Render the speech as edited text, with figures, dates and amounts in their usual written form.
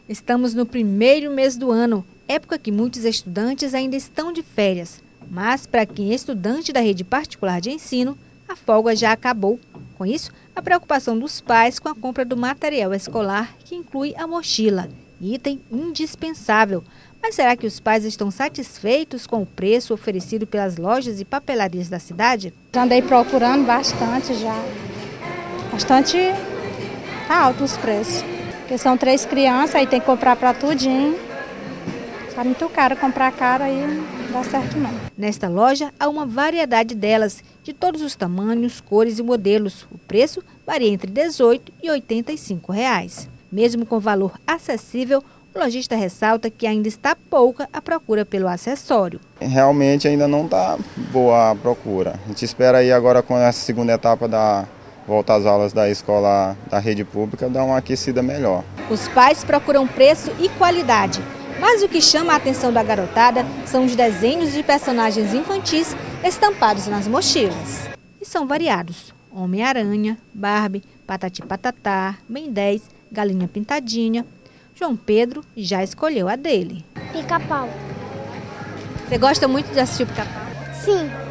Estamos no primeiro mês do ano, época que muitos estudantes ainda estão de férias. Mas para quem é estudante da rede particular de ensino, a folga já acabou. Com isso, a preocupação dos pais com a compra do material escolar, que inclui a mochila, item indispensável. Mas será que os pais estão satisfeitos com o preço oferecido pelas lojas e papelarias da cidade? Andei procurando bastante já. Bastante alto os preços. Porque são 3 crianças, aí tem que comprar para tudinho. Tá muito caro, comprar caro aí não dá certo não. Nesta loja há uma variedade delas, de todos os tamanhos, cores e modelos. O preço varia entre R$ 18 e R$ 85. Mesmo com valor acessível, o lojista ressalta que ainda está pouca a procura pelo acessório. Realmente ainda não está boa a procura. A gente espera aí agora com essa segunda etapa da volta às aulas da escola da rede pública dar uma aquecida melhor. Os pais procuram preço e qualidade. Mas o que chama a atenção da garotada são os desenhos de personagens infantis estampados nas mochilas. E são variados: Homem-Aranha, Barbie, Patati Patatá, Ben 10, Galinha Pintadinha. João Pedro já escolheu a dele. Pica-pau. Você gosta muito de assistir o Pica-pau? Sim.